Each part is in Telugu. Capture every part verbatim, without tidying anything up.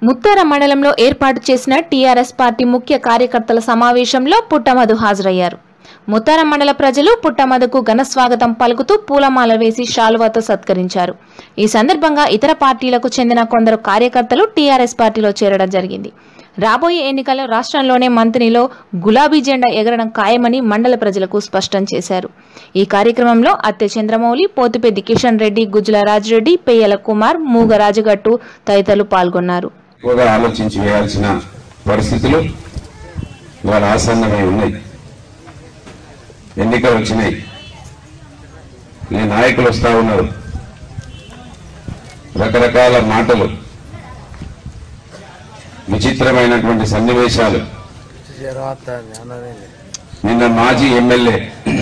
ముత్తార మండలంలో ఏర్పాటు చేసిన టీఆర్ఎస్ పార్టీ ముఖ్య కార్యకర్తల సమావేశంలో పుట్టమధు హాజరయ్యారు. ముత్తార మండల ప్రజలు పుట్టమధుకు ఘన స్వాగతం పలుకుతూ పూలమాల వేసి శాలువాతో సత్కరించారు. ఈ సందర్భంగా ఇతర పార్టీలకు చెందిన కొందరు కార్యకర్తలు టీఆర్ఎస్ పార్టీలో చేరడం జరిగింది. రాబోయే ఎన్నికల్లో రాష్ట్రంలోనే మంత్రిలో గులాబీ జెండా ఎగరడం ఖాయమని మండల ప్రజలకు స్పష్టం చేశారు. ఈ కార్యక్రమంలో అత్తె చంద్రమౌళి, పోతిపెద్ది కిషన్ రెడ్డి, గుజ్జుల రాజిరెడ్డి, పెయ్యల కుమార్, మూగ రాజగట్టు తదితరులు పాల్గొన్నారు. ఆలోచించి వేయాల్సిన పరిస్థితులు ఇవాళ ఆసన్నమై ఉన్నాయి. ఎన్నికలు వచ్చినాయి, ఈ నాయకులు వస్తా ఉన్నారు, రకరకాల మాటలు, విచిత్రమైనటువంటి సన్నివేశాలు. నిన్న మాజీ ఎమ్మెల్యే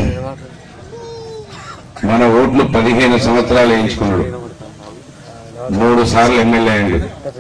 మన ఓట్లు పదిహేను సంవత్సరాలు వేయించుకున్నాడు, మూడు సార్లు ఎమ్మెల్యే అయ్యాడు.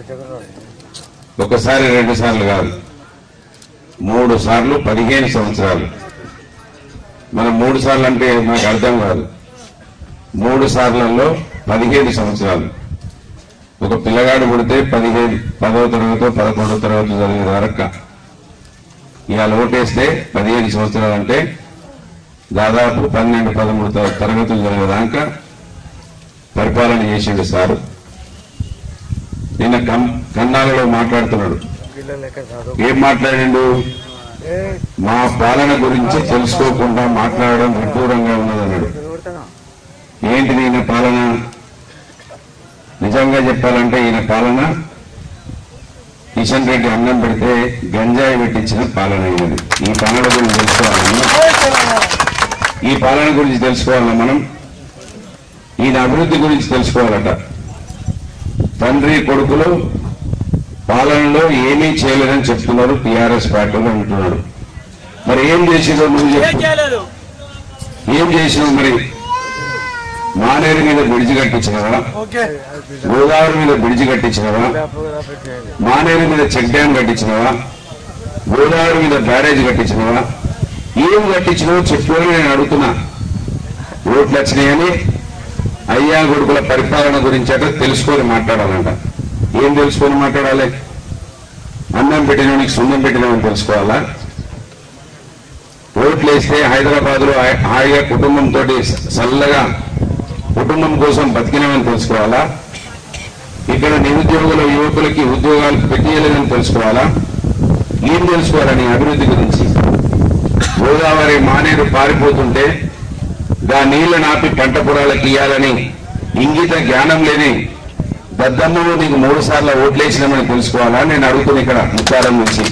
ఒకసారి రెండు సార్లు కాదు, మూడు సార్లు పదిహేను సంవత్సరాలు. మనం మూడు సార్లు అంటే నాకు అర్థం కాదు, మూడు సార్లలో పదిహేను సంవత్సరాలు. ఒక పిల్లగాడు పుడితే పదిహేను పదవ తరగతి పదకొండవ తరగతి చదివే వరకు ఇవాళ ఓటేస్తే పదిహేను సంవత్సరాలు అంటే దాదాపు పన్నెండు పదమూడు తరగతులు చదివేదాకా పరిపాలన చేసిండు సారు. నిన్న కన్నాలలో మాట్లాడుతున్నాడు. ఏం మాట్లాడిండు? మా పాలన గురించి తెలుసుకోకుండా మాట్లాడడం విడ్డూరంగా ఉన్నదన్నాడు. ఏంటిది ఈయన పాలన? నిజంగా చెప్పాలంటే ఈయన పాలన కిషన్ రెడ్డి అన్నం పెడితే గంజాయి పెట్టించిన పాలన అయినది. ఈ పాలన గురించి తెలుసుకోవాలన్నా ఈ పాలన గురించి తెలుసుకోవాలన్నా మనం ఈయన అభివృద్ధి గురించి తెలుసుకోవాలట. తండ్రి కొడుకులు పాలనలో ఏమీ చేయలేదని చెప్తున్నారు టీఆర్ఎస్ పార్టీలో అంటున్నాడు. మరి ఏం చేసినావు నువ్వు చెప్పు, ఏం చేసినావు? మరి మానేరు మీద బ్రిడ్జి కట్టించినవా? గోదావరి మీద బ్రిడ్జి కట్టించినవా? మానేరు మీద చెక్ డ్యామ్ కట్టించినవా? గోదావరి మీద బ్యారేజ్ కట్టించినవా? ఏం కట్టించినావో చెప్పుకొని నేను అడుగుతున్నా. ఓట్లు వచ్చినాయని అయ్యా కొడుకుల పరిపాలన గురించి అట తెలుసుకొని మాట్లాడాలంట. ఏం తెలుసుకొని మాట్లాడాలి? అన్నం పెట్టినవానికి సున్నం పెట్టినవని తెలుసుకోవాలా? ఓట్లు వేస్తే హైదరాబాద్ లో హాయిగా కుటుంబంతో చల్లగా కుటుంబం కోసం బతికినామని తెలుసుకోవాలా? ఇక్కడ నిరుద్యోగుల యువకులకి ఉద్యోగాలు పెట్టేయలేదని తెలుసుకోవాలా? ఏం తెలుసుకోవాలని అభివృద్ధి గురించి? గోదావరి మానేరు పారిపోతుంటే దా నీళ్లు నాపి పంట పొలాలకు ఇయ్యాలని ఇంగిత జ్ఞానం లేని దద్దమ్మను నీకు మూడు సార్లు ఓట్లేసినామని తెలుసుకోవాలా? నేను అడుగుతున్నా ఇక్కడ ముత్తారం నుంచి.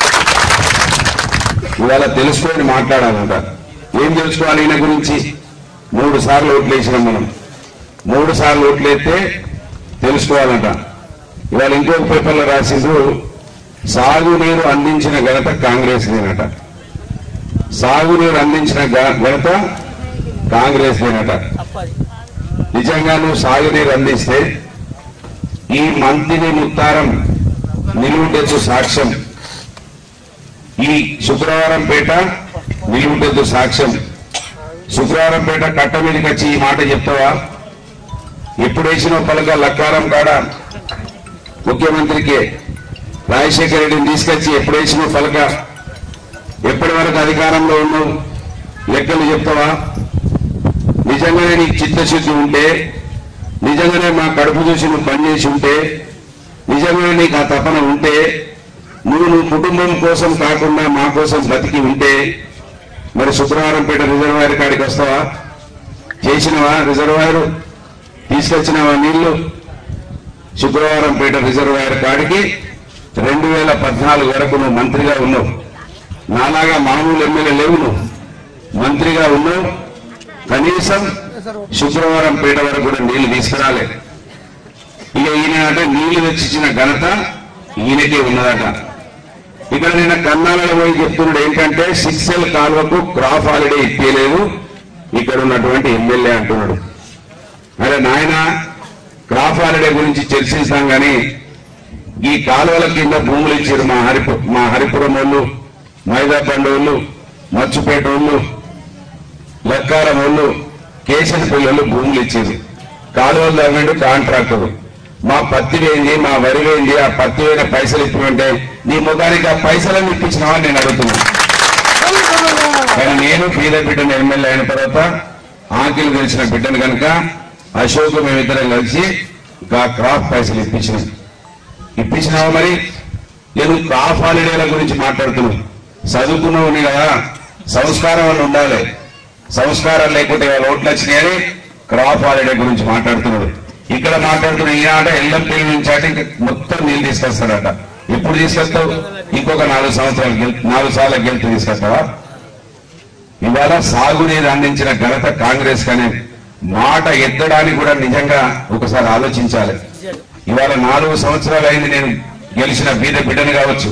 ఇవాళ తెలుసుకొని మాట్లాడాలంట. ఏం తెలుసుకోవాలి ఈయన గురించి? మూడు సార్లు ఓట్లేసినాం మనం, మూడు సార్లు ఓట్లేస్తే తెలుసుకోవాలంట. ఇవాళ ఇంకొక పేపర్లో రాసిండ్రు, సాగునీరు అందించిన ఘనత కాంగ్రెస్ దేనట. సాగునీరు అందించిన ఘనత కాంగ్రెస్ దేనట. నిజంగా నువ్వు సాగునీరు అందిస్తే ఈ మంత్రిని ముత్తారం నిలువుటెత్తు సాక్ష్యం, ఈ శుక్రవారం పేట నిలువుటెత్తు సాక్ష్యం. శుక్రవారం పేట కట్ట మీదకి వచ్చి ఈ మాట చెప్తావా? ఎప్పుడు వేసిన పలక లక్కారం కాడ ముఖ్యమంత్రికి రాజశేఖర రెడ్డిని తీసుకొచ్చి ఎప్పుడు వేసిన పలక ఎప్పటి వరకు అధికారంలో ఉన్నావు లెక్కలు చెప్తావా? నిజంగానే నీకు చిత్తశుద్ధి ఉంటే, నిజంగానే మా కడుపు చూసి నువ్వు పనిచేసి ఉంటే, నిజంగానే నీకు ఆ తపన ఉంటే, నువ్వు నువ్వు కుటుంబం కోసం కాకుండా మా కోసం బతికి ఉంటే మరి శుక్రవారం పేట రిజర్వాయర్ కాడికి వస్తావా? చేసినవా? రిజర్వాయర్ తీసుకొచ్చినవా నీళ్లు? శుక్రవారం పేట రిజర్వాయర్ కాడికి రెండు వేల పద్నాలుగు వరకు నువ్వు మంత్రిగా ఉన్నావు. నాలాగా మామూలు ఎమ్మెల్యే లేవు, నువ్వు మంత్రిగా ఉన్నావు. కనీసం శుక్రవారం పేట వరకు కూడా నీళ్లు తీసుకురాలే. ఇక ఈయన అంటే నీళ్లు తెచ్చిచ్చిన ఘనత ఈయనకే ఉన్నదట. ఇక్కడ నిన్న కన్నాలలో పోయి చెప్తున్నాడు ఏంటంటే సిక్సెల్ కాలువకు క్రాప్ హాలిడే ఇప్పలేదు ఇక్కడ ఉన్నటువంటి ఎమ్మెల్యే అంటున్నాడు. అరే నాయన, క్రాప్ హాలిడే గురించి చర్చిస్తాం కానీ ఈ కాలువల కింద భూములు ఇచ్చారు మా హరిపు మా హరిపురం వాళ్ళు, మైదాపండు వాళ్ళు, మచ్చుపేట వాళ్ళు, లక్కారం వాళ్ళు, కేశనపల్లి వాళ్ళు భూములు ఇచ్చారు. కాలువలు తవ్వండి కాంట్రాక్టర్ మా పత్తి వేయింది, మా వరి వేయింది, ఆ పత్తి వేయిన పైసలు ఇప్పుడంటే నీ ముఖానికి ఆ పైసలను ఇప్పించినావని నేను అడుగుతున్నాను. కానీ నేను పేద బిడ్డను ఎమ్మెల్యే అయిన తర్వాత ఆకిలు గెలిచిన బిడ్డను కనుక అశోక్ మేమిద్దరం కలిసి క్రాప్ పైసలు ఇప్పించినాం. ఇప్పించినావా? మరి నేను క్రాప్ హాలిడేల గురించి మాట్లాడుతున్నాను. చదువుకున్నావు కదా, సంస్కారం అని ఉండాలి. సంస్కారం లేకుంటే ఓట్లు వచ్చినాయని క్రాప్ హాలిడే గురించి మాట్లాడుతున్నాడు. ఇక్కడ మాట్లాడుతున్న ఈనాట ఎల్లంపల్లి నుంచి అంటే ఇంకా మొత్తం నీళ్ళు తీసుకొస్తాడట. ఎప్పుడు తీసుకొస్తావు? ఇంకొక నాలుగు సంవత్సరాలు నాలుగు సార్లు గెలిచి తీసుకొస్తావా? ఇవాళ సాగునీరు అందించిన ఘనత కాంగ్రెస్ కానీ మాట ఎత్తడానికి కూడా నిజంగా ఒకసారి ఆలోచించాలి. ఇవాళ నాలుగు సంవత్సరాలు అయింది నేను గెలిచిన బీద బిడ్డను కావచ్చు,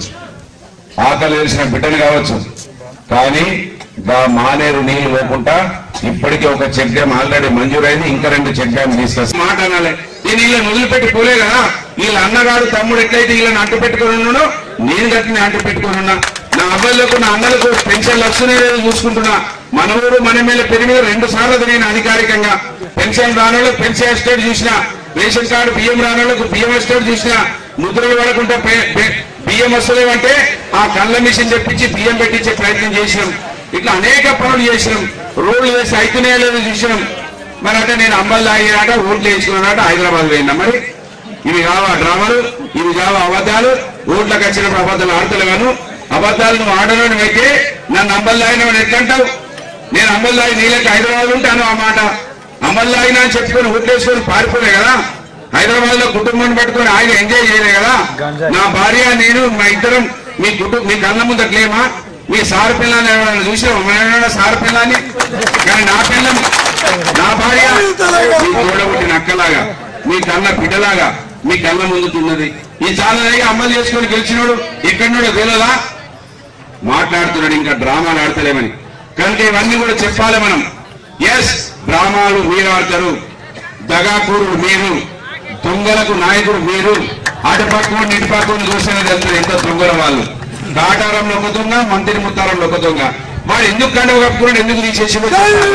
ఆకలి గెలిచిన బిడ్డను కావచ్చు. కానీ గా మానేరు నీళ్లు లేకుండా ఇప్పటికీ ఒక చెక్ డ్యామ్ ఆల్రెడీ మంజూరైంది, ఇంకా రెండు చెక్ డ్యామ్ తీసుకొస్తా. మాట అనాలి. నేను వీళ్ళని వదిలిపెట్టి పోలే కదా. వీళ్ళ అన్నగాడు తమ్ముడు ఎట్లయితే వీళ్ళని అంటు పెట్టుకుని ఉన్నానో నేను గట్టిని అంటు పెట్టుకుని ఉన్నా. నా అబ్బాయిలకు నా అన్నలకు పెన్షన్లు వస్తున్నాయో చూసుకుంటున్నా. మన ఊరు మన మీద పెరిగి రెండు సార్లు నేను అధికారికంగా పెన్షన్ రానోళ్ళకు పెన్షన్ ఎస్టేట్ చూసిన, రేషన్ కార్డు బియ్యం రానోళ్ళకు బియ్యం ఎస్టేట్ చూసిన, ముద్రలు పడకుండా బియ్యం వస్తలేవంటే ఆ కళ్ళ మిషన్ తెప్పించి బియ్యం పెట్టించే ప్రయత్నం చేసినాం. ఇట్లా అనేక పనులు చేసినాం. రోడ్లు వేసి అయితేనే లేదు చూసినాం. మరి అంటే నేను అంబల్ తాగినాట, ఓట్లు వేసుకున్నాట, హైదరాబాద్ పోయినా. మరి ఇవి కావా డ్రామాలు? ఇవి కావా అబద్ధాలు? ఓట్లకు వచ్చినప్పుడు అబద్ధాలు ఆడతలేవాను. అబద్ధాలు నువ్వు ఆడను అయితే నన్ను అంబల్ తాగినవని ఎట్లంటావు? నేను అంబల్ తాగి నీళ్ళకి హైదరాబాద్ ఉంటాను. ఆ మాట అంబల్ తాగినా అని చెప్పుకొని ఓట్లేసుకొని పారిపోలే కదా. హైదరాబాద్ లో కుటుంబాన్ని పట్టుకొని ఆయన ఎంజాయ్ చేయలే కదా. నా భార్య నేను మా ఇద్దరం మీ కుటుంబం మీ కళ్ళ ముందట్లేమా? మీ సారు పిల్లని ఎవరైనా చూసాం? మన సారు పిల్లని. కానీ నా పిల్లం నా భార్య మీ తోడబుట్టిన అక్కలాగా, మీ కన్న బిడ్డలాగా మీ కళ్ళ ముందుతున్నది. ఈ చాలా అమలు చేసుకొని గెలిచినోడు ఎక్కడున్నాడో తెలియదా? మాట్లాడుతున్నాడు ఇంకా డ్రామాలు ఆడతలేమని. కనుక ఇవన్నీ కూడా చెప్పాలి మనం. ఎస్, డ్రామాలు మీరు ఆడతారు, దగాకూరుడు మీరు, దొంగలకు నాయకుడు మీరు. అటుపక్కని ఇటుపక్కని చూసినది వెళ్తారు ఎంత దొంగల వాళ్ళు. కాటారంలో ఒక దొంగ, మంత్రి ముత్తారంలో ఒక దొంగ. వాడు ఎందుకు కండువ కప్పుకున్నాడు? ఎందుకు తీసేసిండు?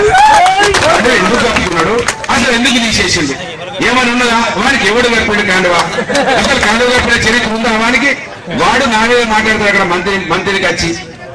అంటే ఎందుకు కప్పుకున్నాడు? అసలు ఎందుకు తీసేసిండు? ఏమని ఉన్నదా? వానికి ఎవడు కప్పాడు కండువ? అసలు కండువ కప్పిన చరిత్ర ఉందా వానికి? వాడు నా మీద మాట్లాడతాడు అక్కడ మంత్రి మంత్రికి వచ్చి.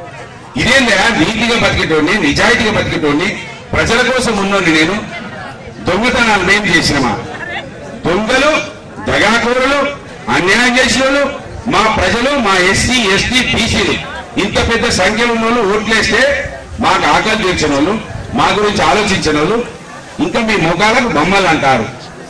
ఇదేందా? నీతిగా బతికేటోడిని, నిజాయితీగా బతికేటోడిని, ప్రజల కోసం ఉన్నోడిని నేను దొంగతనాలు ఏం చేసినమా? దొంగలు, దగాకోరులు, అన్యాయం చేసిన వాళ్ళు మా ప్రజలు, మా ఎస్సీ ఎస్టీ బీసీలు ఇంత పెద్ద సంఖ్యలో ఉన్న వాళ్ళు ఓట్లేస్తే మాకు ఆకలి తీర్చిన వాళ్ళు, మా గురించి ఆలోచించిన వాళ్ళు ఇంకా మీ ముఖాలకు బొమ్మలు అంటారు.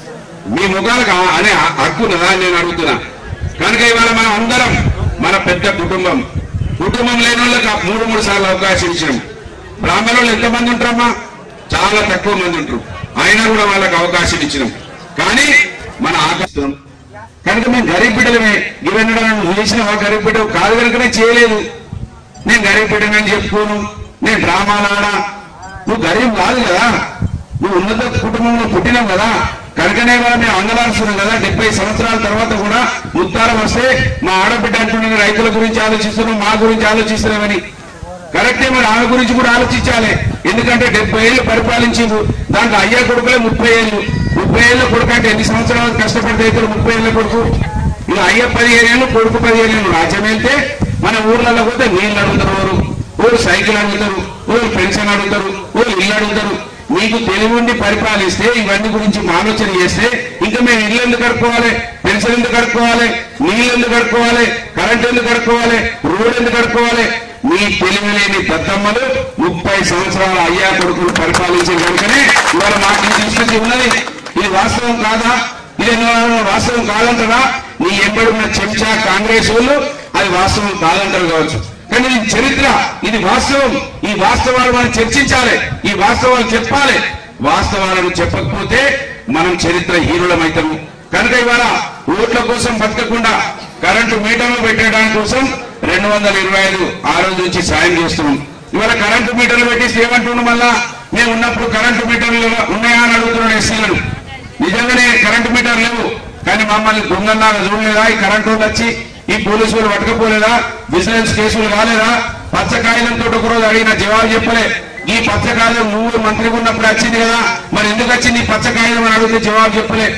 మీ ముఖాలకు అనే హక్కున్నదా నేను అడుగుతున్నా. కనుక ఇవాళ మనం అందరం మన పెద్ద కుటుంబం, కుటుంబం లేని వాళ్ళకి మూడు మూడు సార్లు అవకాశం ఇచ్చినాం. బ్రాహ్మణులు ఎంతమంది ఉంటారమ్మా? చాలా తక్కువ మంది ఉంటారు. అయినా కూడా వాళ్ళకి అవకాశం ఇచ్చినాం. కానీ మన ఆకర్షణ కనుక మేము గరీబ్ బిడ్డలమే. ఇవన్నీ నువ్వు చేసినావా? గరీబ్ బిడ్డ కాదు కనుకనే చేయలేదు. నేను గరీబ్ బిడ్డనని చెప్పుకోను, నేను డ్రామాలు ఆడా. నువ్వు గరీబ్ కాదు కదా, నువ్వు ఉన్నత కుటుంబంలో పుట్టినావు కదా. కనుకనే కూడా మేము అంగలాడుతున్నాం కదా. డెబ్బై సంవత్సరాల తర్వాత కూడా ముత్తారం వస్తే మా ఆడబిడ్డ అంటున్న రైతుల గురించి ఆలోచిస్తున్నాం, మా గురించి ఆలోచిస్తున్నామని. కరెక్టే, మరి ఆమె గురించి కూడా ఆలోచించాలి. ఎందుకంటే డెబ్బై ఏళ్ళు పరిపాలించింది, దాంట్లో అయ్యా కొడుకులే ముప్పై ఏళ్ళు. ముప్పై ఏళ్ళ కొడుకు అంటే ఎన్ని సంవత్సరాలు కష్టపడితే అవుతారు? ముప్పై ఏళ్ళ కొడుకు. ఇక అయ్య పదిహేను ఏళ్ళు, కొడుకు పదిహేను ఏళ్ళు. రాజ్యం వెళ్తే మన ఊర్లలో పోతే నీళ్ళు అడుగుతారు, ఊరు సైకిల్ అడుగుతారు, ఊరు పెన్షన్ అడుగుతారు, ఊరు ఇల్లు అడుగుతారు. మీకు తెలివి ఉండి పరిపాలిస్తే, ఇవన్నీ గురించి ఆలోచన చేస్తే ఇంకా మేము ఇల్లు ఎందుకు కడుక్కోవాలి, పెన్షన్ ఎందుకు కడుక్కోవాలి, నీళ్ళు ఎందుకు కడుక్కోవాలి, కరెంట్ ఎందుకు కడుక్కోవాలి, రోడ్ ఎందుకు కడుక్కోవాలి? మీ తెలివి లేని దత్తమ్మలు ముప్పై సంవత్సరాల అయ్యా కొడుకులు పరిపాలించే కనుకనే ఇవాళ మాకు తీసుకొచ్చి ఉన్నది. ఇది వాస్తవం కాదా? ఇది వాస్తవం కాదంటారా? నీ ఎంబడున్న చెంచా కాంగ్రెస్ వాళ్ళు అది వాస్తవం కాదంటారు కావచ్చు, కానీ ఇది చరిత్ర, ఇది వాస్తవం. ఈ వాస్తవాలు మనం చర్చించాలి, ఈ వాస్తవాలు చెప్పాలి. వాస్తవాలను చెప్పకపోతే మనం చరిత్ర హీరులమవుతాము. కనుక ఇవాళ ఓట్ల కోసం బతకకుండా కరెంటు మీటర్లు పెట్టడానికి కోసం రెండు వందల ఇరవై ఐదు ఆ రోజు నుంచి సాయం చేస్తున్నాం. ఇవాళ కరెంటు మీటర్లు పెట్టేసి ఏమంటున్నాం? మళ్ళా మేము ఉన్నప్పుడు కరెంటు మీటర్లు ఉన్నాయా అని అడుగుతున్నాడు ఎస్సీలను. నిజంగానే కరెంటు మీటర్లు లేవు, కానీ మమ్మల్ని దొంగన్నాగా చూడలేదా? ఈ కరెంటు వాళ్ళు వచ్చి ఈ పోలీసులు పట్టకపోలేదా? విజిలెన్స్ కేసులు కాలేదా? పచ్చకాయలంతో ఒకరోజు అడిగిన జవాబు చెప్పలే. ఈ పచ్చకాయలం నువ్వు మంత్రిగా ఉన్నప్పుడు వచ్చింది కదా, మరి ఎందుకు వచ్చింది ఈ పచ్చకాయలం అని అడిగితే జవాబు చెప్పలే.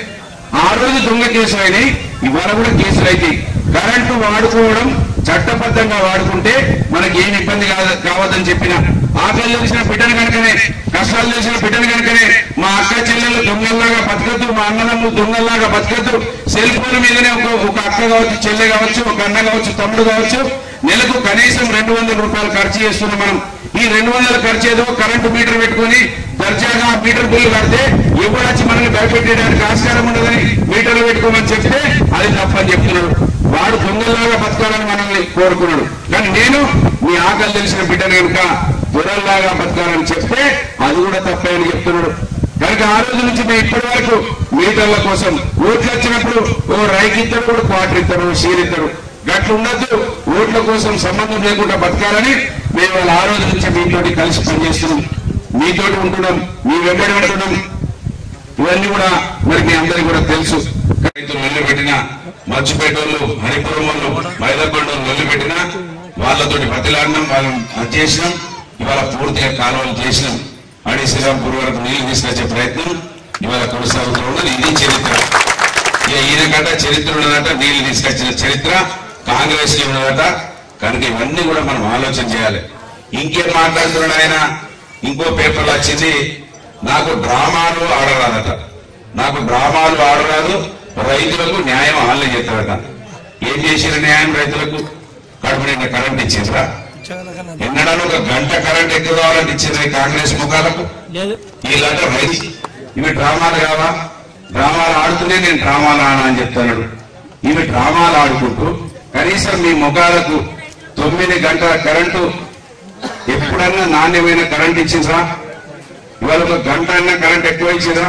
ఆ రోజు దొంగ కేసులు అయినాయి, ఇవాళ కూడా కేసులు అవుతాయి. కరెంటు వాడుకోవడం చట్టబద్ధంగా వాడుకుంటే మనకి ఏమి ఇబ్బంది కావద్దని చెప్పిన, ఆకలి తెలిసిన బిడ్డను కనుకనే, కష్టాలు తెలిసిన బిడ్డను కనుకనే మా అక్క చెల్లెలు దొంగల్లాగా బతకద్దు, మా అన్నదమ్ములు దొంగల్లాగా బతకద్దు. సెల్ ఫోన్ మీదనే ఒక ఒక అక్క కావచ్చు, చెల్లె కావచ్చు, ఒక అన్న కావచ్చు, తమ్ముడు కావచ్చు, నెలకు కనీసం రెండు వందల రూపాయలు ఖర్చు చేస్తున్నాం మనం. ఈ రెండు వందల ఖర్చు ఏదో కరెంటు మీటర్ పెట్టుకుని దర్జాగా మీటర్ బిల్లు కడితే ఎప్పుడు వచ్చి మనల్ని భయపెట్టేయడానికి ఆస్కారం ఉండదని మీటర్లు పెట్టుకోమని చెప్తే అది తప్పని చెప్తున్నాడు. వాడు దొంగల్లాగా బతకాలని మనల్ని కోరుకున్నాడు. కానీ నేను మీ ఆకలి తెలిసిన బిడ్డను కనుక దొరల్లాగా బతకాలని చెప్తే అది కూడా తప్పే అని చెప్తున్నాడు. కనుక ఆ రోజు నుంచి మేము ఇప్పటి వరకు మీటర్ల కోసం ఓట్లు వచ్చినప్పుడు ఓ రైకిద్దరు కూడా క్వార్టర్ ఇద్దరు షీరిద్దరు గట్లు ఉండద్దు, ఓట్ల కోసం సంబంధం లేకుండా బతకాలని మేము వాళ్ళ ఆ రోజు నుంచి మీతోటి కలిసి పనిచేస్తున్నాం, మీతోటి ఉంటున్నాం, మీ వెంబడి ఉంటున్నాం. ఇవన్నీ కూడా మరి మీ అందరికీ కూడా తెలుసు. రైతులు నొల్లి పెట్టినా, మర్చిపేటోళ్ళు, హరిపురం వాళ్ళు, మైదకొండ నొల్లి పెట్టినా వాళ్ళతోటి బతిలాడినాం, వాళ్ళని అది చేసినాం. ఇవాళ పూర్తిగా కాలువలు చేసినాం. అడి శ్రీరాంపూర్ వరకు నీళ్లు తీసుకొచ్చే ప్రయత్నం ఇవాళ కొనసాగుతూ ఉన్నది. ఇది చరిత్ర. ఇక ఈయనకంట చరిత్ర ఉన్నదట, నీళ్లు తీసుకొచ్చిన చరిత్ర కాంగ్రెస్ కి ఉన్నదట. కనుక ఇవన్నీ కూడా మనం ఆలోచన చేయాలి. ఇంకేం మాట్లాడుతున్నాడు ఆయన? ఇంకో పేపర్లో వచ్చింది, నాకు డ్రామాలు ఆడరాదట, నాకు డ్రామాలు ఆడరాదు, రైతులకు న్యాయం ఆన్లైన్ చేస్తారట. ఏం చేసిన న్యాయం రైతులకు? కడుపు నిండా కరెంట్ ఇచ్చిండ్రా? ఎన్నడాను ఒక గంట కరెంట్ ఎక్కువ కావాలని ఇచ్చింది కాంగ్రెస్ ముఖాలకు? వీళ్ళంట రైతు ఇవి డ్రామాలు కావా? డ్రామాలు ఆడుతూనే నేను డ్రామాలు ఆడా అని చెప్తున్నాడు. ఇవి డ్రామాలు ఆడుకుంటూ కనీసం మీ ముఖాలకు తొమ్మిది గంటల కరెంటు ఎప్పుడన్నా నాణ్యమైన కరెంట్ ఇచ్చిందా? ఇవాళ ఒక గంట అన్నా కరెంట్ ఎక్కువ ఇచ్చిందా?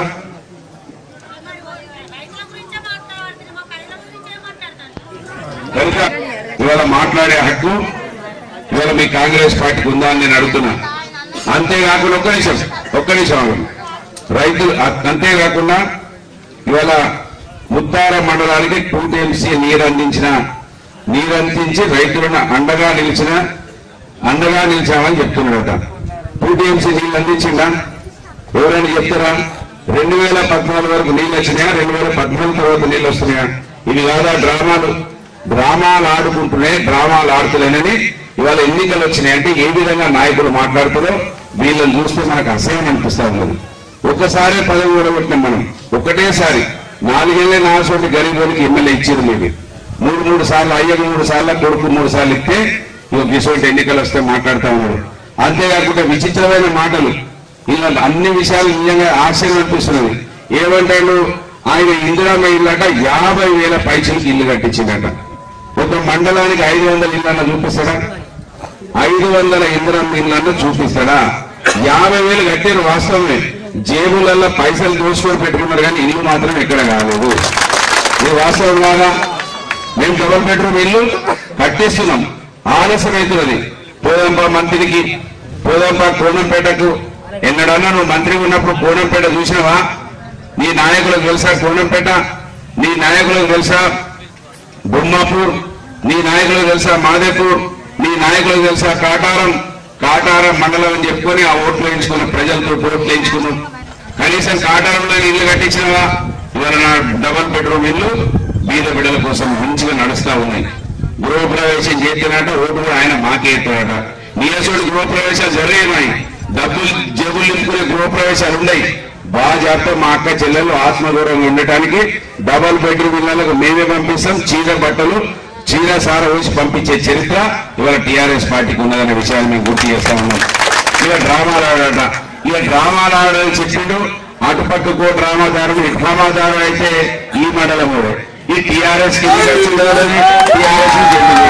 కనుక ఇవాళ మాట్లాడే హక్కు ఇవాళ మీ కాంగ్రెస్ పార్టీకి ఉందా అని నేను అడుగుతున్నా. అంతేకాకుండా ఒక్క నిమిషం ఒక్క నిమిషం రైతులు అంతేకాకుండా ఇవాళ ముత్తార మండలానికి టూ టీఎంసీ నీరు అందించిన నీరు అందించి రైతులను అండగా నిలిచిన అండగా నిలిచామని చెప్తున్నాడట. టూ టీఎంసీ నీళ్ళు అందించిందా? ఎవరైనా చెప్తారా? రెండు వేల పద్నాలుగు వరకు నీళ్ళు వచ్చినాయా? రెండు వేల పద్నాలుగు తర్వాత నీళ్ళు వస్తున్నాయా? ఇవి కాదా డ్రామాలు? డ్రామాలు ఆడుకుంటూనే డ్రామాలు ఆడుతులేనని ఇవాళ ఎన్నికలు వచ్చినాయంటే ఏ విధంగా నాయకులు మాట్లాడుతారో వీళ్ళని చూస్తే మనకు అసహ్యం అనిపిస్తా ఉన్నది. ఒక్కసారి పదవి కూడబెట్టినాం మనం, ఒక్కటేసారి నాలుగేళ్లే నాలుగు గరీబులకి ఎమ్మెల్యే ఇచ్చారు. మీరు మూడు మూడు సార్లు అయ్యకు మూడు సార్లు కొడుకు మూడు సార్లు ఇస్తే ఇక గిసోటి ఎన్నికలు వస్తే మాట్లాడుతూ ఉన్నారు. అంతేకాకుండా విచిత్రమైన మాటలు, ఇలా అన్ని విషయాలు నిజంగా ఆశ్చర్యం అనిపిస్తున్నది. ఏమంటాడు ఆయన? ఇందిరామ ఇల్లట యాభై వేల పైసలకి ఇల్లు కట్టించిందట. ఒక మండలానికి ఐదు వందల ఇళ్ళన్న చూపిస్తాడా? ఐదు వందల ఇందిరామ ఇళ్ళన్న చూపిస్తాడా? యాభై వేలు కట్టారు వాస్తవమే, జేబులలో పైసలు దోసుకొని పెట్టుకున్నారు కానీ ఇల్లు మాత్రం ఎక్కడ కాలేదు. ఇది వాస్తవం కాదా? మేము డబుల్ బెడ్రూమ్ ఇల్లు కట్టిస్తున్నాం, ఆలస్యం అవుతున్నది. పోదంపా మంత్రికి, పోదంపా కోనంపేటకు. ఎన్నడన్నా నువ్వు మంత్రి ఉన్నప్పుడు కోనంపేట చూసినావా? నీ నాయకులకు తెలుసా కోనంపేట? నీ నాయకులకు తెలుసా బొమ్మాపూర్? నీ నాయకులకు తెలుసా మాదేపూర్? నీ నాయకులకు తెలుసా కాటారం? కాటారం మండలం అని చెప్పుకొని ఆ ఓట్లు వేయించుకున్న ప్రజలతో ఓట్లు వేయించుకున్నాం. కనీసం కాటారంలో ఇల్లు కట్టించినవా? ఇవాళ నా డబల్ బెడ్రూమ్ ఇల్లు బీద బిడ్డల కోసం మంచిగా నడుస్తా ఉన్నాయి. గృహప్రవేశం చేస్తున్నట్ట ఓటు కూడా ఆయన మాకే ఎత్తాడట. నీలసోడు గృహప్రవేశాలు జరిగినాయి, డబ్బులు జబ్బులు నింపుకునే గృహప్రవేశాలు ఉన్నాయి. బాగా జాగ్రత్త. మా అక్క చెల్లెలు ఆత్మగౌరవంగా ఉండటానికి డబల్ బెడ్రూమ్ ఇళ్లకు మేమే పంపిస్తాం. చీర బట్టలు చీర సార వేసి పంపించే చరిత్ర ఇవాళ టీఆర్ఎస్ పార్టీకి ఉన్నదనే విషయాన్ని మేము గుర్తు చేస్తా ఉన్నాం. ఇక డ్రామాలు ఆడాట, ఇక డ్రామాలు ఆడని చెప్పిండు. అటుపక్కకో డ్రామాదారుడు, ఈ డ్రామాదారుడు అయితే ఈ మండలం ఈ టీఆర్ఎస్ కి టీఆర్ఎస్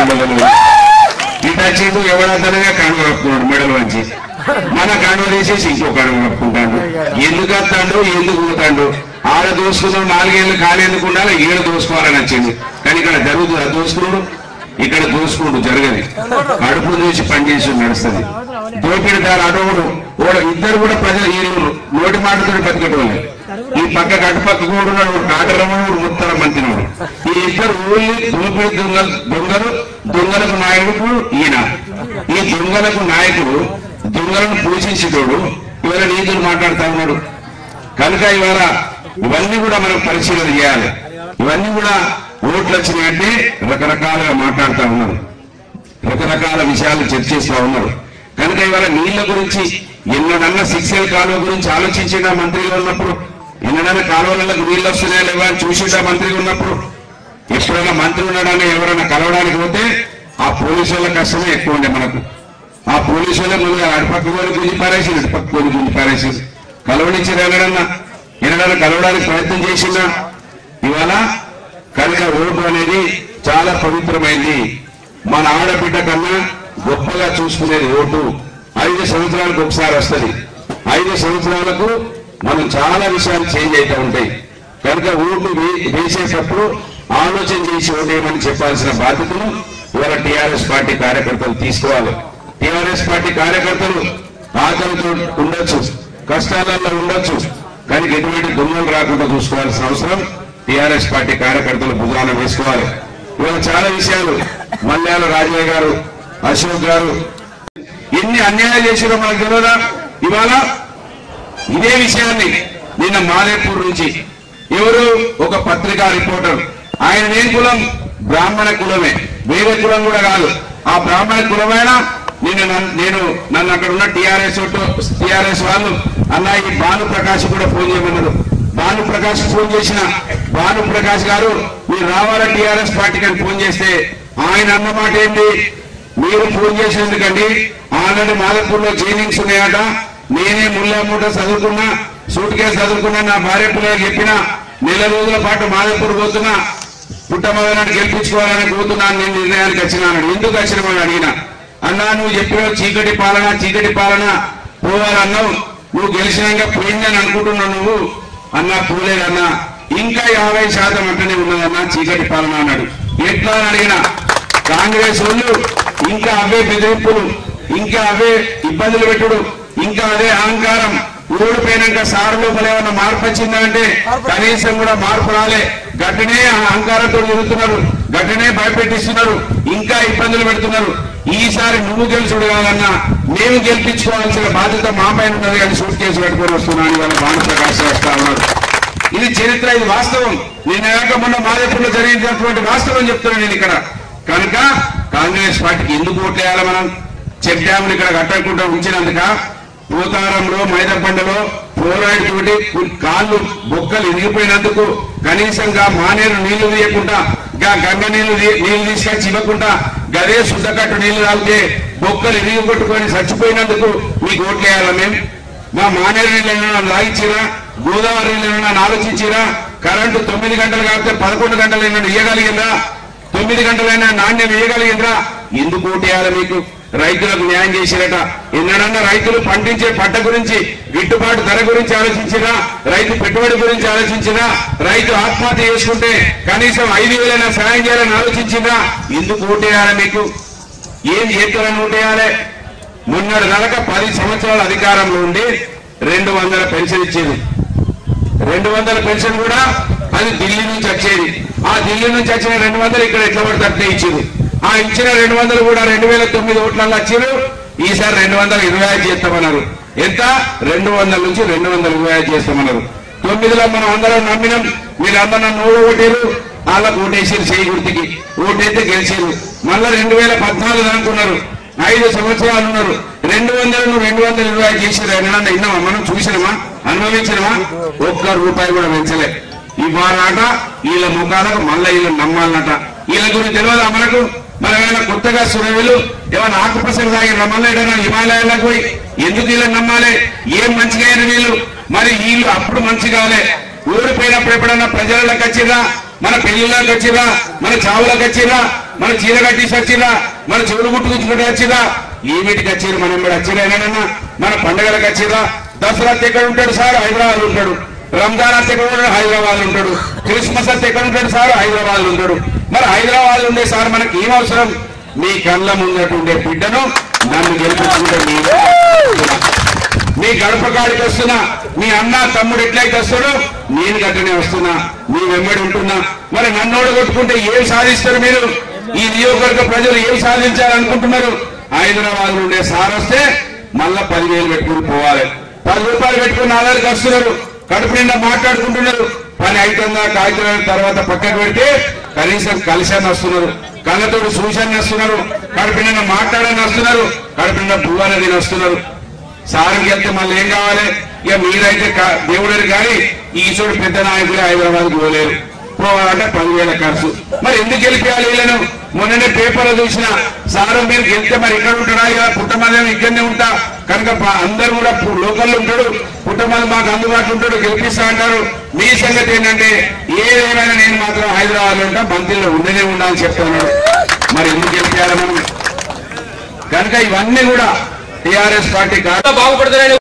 ఇటు వచ్చి ఎవడంతనగా కనుగ కప్పుకున్నాడు మెడల్ వంచి. మన కనుగ తీసేసి ఇంకో కనుగ కప్పుకుంటాడు. ఎందుకు వస్తాడు, ఎందుకు పోతాడు? ఆడ దోసుకున్నాం, నాలుగేళ్లు ఖాళీ ఎందుకు ఉండాలి, ఏడు దోసుకోవాలని వచ్చింది. కానీ ఇక్కడ జరుగుతుంది అది దోసుకున్నాడు, ఇక్కడ దోసుకుంటూ జరగదు. కడుపు చూసి పనిచేసి నడుస్తుంది. దోపిడిదారు అడవుడు ఓడ ఇద్దరు కూడా ప్రజలు ఈ నోటి మాటతో బతికేటోళ్ళు. ఈ పక్క కటుపక్క కూడా కాటరమ్మడు ముత్తర మంత్రినోడు. ఈ ఇద్దరు ఊళ్ళి దోపిడి దొంగలు దొంగలు దొంగలకు నాయకుడు ఈయన. ఈ దొంగలకు నాయకుడు దొంగలను పోషించేటోడు ఇవాళ నీతులు మాట్లాడుతా ఉన్నాడు. కనుక ఇవాళ ఇవన్నీ కూడా మనం పరిశీలన చేయాలి. ఇవన్నీ కూడా ఓట్లు వచ్చినాయంటే రకరకాలుగా మాట్లాడుతూ ఉన్నారు, రకరకాల విషయాలు చర్చిస్తూ ఉన్నారు. కనుక ఇవాళ నీళ్ల గురించి ఎన్నడన్నా సిక్సెల్ కాలువ గురించి ఆలోచించిందా మంత్రిగా ఉన్నప్పుడు? ఎన్నడన్నా కాలువలకు నీళ్ళు వస్తున్నాయా లేవా అని చూసిందా మంత్రిగా ఉన్నప్పుడు? ఎప్పుడైనా మంత్రి ఉండడాన్ని ఎవరైనా కలవడానికి పోతే ఆ పోలీసు వాళ్ళ కష్టమే ఎక్కువ ఉండే మనకు. ఆ పోలీసు వాళ్ళే ముందుగా అటుపక్క కూడా గుంజి పారేసి ఇటుపక్క కూడా గుంజి పారేసి కలవనిచ్చారు. ఎన్నడన్నా ఎన్నడన్నా కలవడానికి ప్రయత్నం చేసిందా? ఇవాళ కనుక ఓటు అనేది చాలా పవిత్రమైంది. మన ఆడబిడ్డ కన్నా గొప్పగా చూసుకునేది ఓటు. ఐదు సంవత్సరాలకు ఒకసారి వస్తుంది. ఐదు సంవత్సరాలకు మనం చాలా విషయాలు చేంజ్ అవుతూ ఉంటాయి. కనుక ఓటు వేసేటప్పుడు ఆలోచన చేసి ఓటేయమని చెప్పాల్సిన బాధ్యతను ఇవాళ టీఆర్ఎస్ పార్టీ కార్యకర్తలు తీసుకోవాలి. టీఆర్ఎస్ పార్టీ కార్యకర్తలు ఆకలితో ఉండొచ్చు, కష్టాలలో ఉండొచ్చు, కానీ ఎటువంటి దొంగలు రాకుండా చూసుకోవాల్సిన అవసరం టీఆర్ఎస్ పార్టీ కార్యకర్తలు భుజాన వేసుకోవాలి. ఇవాళ చాలా విషయాలు మల్యాల రాజయ్య గారు, అశోక్ గారు ఎన్ని అన్యాయాలు చేసిరో మనకు తెలియదా? ఇవాళ ఇదే విషయాన్ని నిన్న మాదేపూర్ నుంచి ఎవరు ఒక పత్రికా రిపోర్టర్, ఆయన నేను కులం బ్రాహ్మణ కులమే, వేరే కులం కూడా కాదు, ఆ బ్రాహ్మణ కులమైన నిన్న నేను నన్ను అక్కడ ఉన్న టీఆర్ఎస్ టీఆర్ఎస్ వాళ్ళు అన్న ఈ భాను ప్రకాష్ కూడా ఫోన్ చేయమన్నారు. భాను ప్రకాష్ ఫోన్ చేసిన భాను ప్రకాష్ గారు మీరు రావాలా టీఆర్ఎస్ పార్టీకి అని ఫోన్ చేస్తే ఆయన అన్నమాట ఏంటి, మీరు ఫోన్ చేసేందుకండి ఆల్రెడీ మాదపూర్లో జైనింగ్స్ ఉన్నాయట, నేనే ముల్లా మూట చదువుకున్నా, సూట్ కేసు చదువుకున్నా, నా భార్య పిల్లలకు చెప్పిన నెల రోజుల పాటు మాదపూర్ పోతున్నా, పుట్టమదనాన్ని గెలిపించుకోవాలని పోతున్నాను, నేను నిర్ణయానికి వచ్చినాను. ఎందుకు వచ్చినామని అడిగిన, అన్నా నువ్వు చెప్పిన చీకటి పాలన చీకటి పాలన పోవాలన్నావు, నువ్వు గెలిచినాక పోయిందని అనుకుంటున్నావు నువ్వు అన్నా, పోలేదన్నా, ఇంకా యాభై శాతం అంటనే ఉన్నదన్నా చీకటి పాలన అన్నాడు. ఎట్లా అని అడిగిన, కాంగ్రెస్ వాళ్ళు ఇంకా అవే బెదిరింపులు, ఇంకా అవే ఇబ్బందులు పెట్టుడు, ఇంకా అదే అహంకారం, ఓడిపోయినాక సార్ లోపల ఏమన్నా మార్పు వచ్చిందా అంటే కనీసం కూడా మార్పు రాలే, గట్టినే అహంకారంతో తిరుగుతున్నారు, గట్టినే భయపెట్టిస్తున్నారు, ఇంకా ఇబ్బందులు పెడుతున్నారు. ఈసారి నువ్వు గెలుచుడు కాదన్నా మేము గెలిపించుకోవాల్సిన బాధ్యత మా పైన ఉన్నది కానీ సూట్ కేసు పెట్టుకొని వస్తున్నాను ఇవాళ భాను ప్రకాష్ వస్తా ఉన్నారు. ఇది చరిత్ర, ఇది వాస్తవం. నిన్న మొన్న మాదేపూర్లో జరిగినటువంటి వాస్తవం చెప్తున్నాను నేను ఇక్కడ. కనుక కాంగ్రెస్ పార్టీకి ఎందుకు ఓట్లేయాలి? మనం చెక్ డ్యామ్లు ఇక్కడ కట్టకుండా ఉంచినందుక, పోతారంలో మైదపండలో ఫ్లోరైడ్ తోటి కాళ్ళు బొక్కలు ఇరిగిపోయినందుకు కనీసంగా మానేరు నీళ్లు తీయకుండా, గంగ నీళ్లు నీళ్లు తీసుకొచ్చి ఇవ్వకుండా గదే శుద్ధకట్టు నీళ్లు తాగితే బొక్కలు ఇరిగి కొట్టుకొని చచ్చిపోయినందుకు మీకు ఓట్లేయాలా? మేము మా మానేరు నీళ్ళు ఏమైనా లాగించిరా, గోదావరి నీళ్ళు ఏమైనా ఆలోచించిరా, కరెంటు తొమ్మిది గంటలు కాకపోతే పదకొండు గంటలు ఏమైనా ఇయ్యగలిగిందా, తొమ్మిది గంటలైనా నాణ్యం ఇయ్యగలిగిందా? ఎందుకు ఓటేయాలి? మీకు రైతులకు న్యాయం చేసిరట. ఎన్నడన్నా రైతులు పండించే పంట గురించి, గిట్టుబాటు ధర గురించి ఆలోచించినా, రైతు పెట్టుబడి గురించి ఆలోచించినా, రైతు ఆత్మహత్య చేసుకుంటే కనీసం ఐదు వేలైనా సాయం చేయాలని ఆలోచించినా? ఎందుకు ఓటేయాలి? మీకు ఏం చేస్తారని ఓటేయాలి? మొన్నటి నెలక పది సంవత్సరాల అధికారంలో ఉండి రెండు వందల పెన్షన్ ఇచ్చేది. రెండు వందల పెన్షన్ కూడా అది ఢిల్లీ నుంచి వచ్చేది. ఆ ఢిల్లీ నుంచి వచ్చిన రెండు వందలు ఇక్కడ ఎట్లా పడితే అట్లే ఇచ్చింది. ఆ ఇచ్చిన రెండు వందలు కూడా రెండు వేల తొమ్మిది ఓట్లలో వచ్చారు. ఈసారి రెండు వందల ఇరవై ఐదు చేస్తామన్నారు. ఎంత? రెండు వందల నుంచి రెండు వందల ఇరవై ఐదు చేస్తామన్నారు. తొమ్మిదిలో మనం అందరం నమ్మినాం, మీరందరూ నన్ను ఓటు ఓటేరు, వాళ్ళకు ఓటేసారు, చేయి గుర్తికి ఓటైతే గెలిచారు. మళ్ళా రెండు వేల పద్నాలుగు అనుకున్నారు, ఐదు సంవత్సరాలు ఉన్నారు, రెండు వందలు రెండు వందల ఇరవై ఐదు చేసారు. ఏమన్నా విన్నామా? మనం చూసినామా? అనుభవించినమా? ఒక్క రూపాయి కూడా పెంచలే. ఇవాళట వీళ్ళ ముఖాలకు మళ్ళా వీళ్ళు నమ్మాలన్నట. వీళ్ళ గురించి తెలియదా మనకు? మన ఏమైనా కొత్తగా సురవిలు ఏమైనా ఆకుపసలు తాగిన మళ్ళీ ఏదైనా హిమాలయాలకు పోయి ఎందుకు వీళ్ళని నమ్మాలి? ఏం మంచిగా అయిన వీళ్ళు? మరి వీళ్ళు అప్పుడు మంచి కాలే, ఓడిపోయినప్పుడు ఎప్పుడన్నా ప్రజలకు వచ్చిరా, మన పెళ్లిళ్ళకి వచ్చిరా, మన చావులకు వచ్చిరా, మన చీర కట్టేసి వచ్చిరా, మన చెవులు గుట్టుకుంటుకుంటే వచ్చిరా, ఏమిటికి వచ్చారు? మనం కూడా వచ్చిరా? ఏమైనా మన పండుగలకు వచ్చిరా? దసరా ఎక్కడ ఉంటాడు సార్? హైదరాబాద్ ఉంటాడు. రంజాన్ అత్త ఎక్కడ ఉంటాడు? హైదరాబాద్ ఉంటాడు. క్రిస్మస్ అత్త ఎక్కడ ఉంటాడు సార్? హైదరాబాద్ ఉంటాడు. మరి హైదరాబాద్ ఉండే సార్ మనకి ఏం అవసరం? మీ కళ్ళ ముందట ఉండే బిడ్డను నన్ను గెలిపించుకుంటే మీ గడప కాడికి వస్తున్నా, మీ అన్న తమ్ముడు ఎట్లయితే వస్తాడో నేను గట్టనే వస్తున్నా, మీ వెంబడి ఉంటున్నా. మరి నన్ను ఓడగొట్టుకుంటే ఏం సాధిస్తారు మీరు? ఈ నియోజకవర్గ ప్రజలు ఏం సాధించాలనుకుంటున్నారు? హైదరాబాద్ ఉండే సార్ వస్తే మళ్ళా పదివేలు పెట్టుకుని పోవాలి, పది రూపాయలు పెట్టుకుని నా దగ్గరికి వస్తున్నారు. కడుపు నిండా మాట్లాడుకుంటున్నారు. పని అవుతుందా కాగితం తర్వాత పక్కకు పెడితే కనీసం కలిశాన్ని వస్తున్నారు, కళ్ళతోటి చూశాన్ని వస్తున్నారు, కడుపు నిండా మాట్లాడని వస్తున్నారు, కడుపు నిండా పువ్వు అనేది వస్తున్నారు. సార్కి వెళ్తే మళ్ళీ ఏం కావాలి? ఇక మీరైతే దేవుడు కానీ ఈ చోటు పెద్ద నాయకులే హైదరాబాద్కి పోలేరు, పోవాలంటే పదివేల ఖర్చు. మరి ఎందుకు గెలిపేయాలి వీళ్ళను? మొన్ననే పేపర్లో చూసిన సారు మీరు గెలిస్తే మరి ఇక్కడ ఉంటాడా? ఇలా పుట్టమది ఇక్కడనే ఉంటా కనుక అందరూ కూడా లోకల్లో ఉంటాడు, పుట్టమది మాకు అందుబాటులో ఉంటాడు, గెలిపిస్తా అంటారు. మీ సంగతి ఏంటంటే ఏదేమైనా నేను మాత్రం హైదరాబాద్ లో ఉంటా, మంత్రిలో ఉండనే ఉండా అని చెప్తాను. మరి ఎందుకు గెలిపేయాలి మనం? కనుక ఇవన్నీ కూడా టీఆర్ఎస్ పార్టీ బాగుపడతారని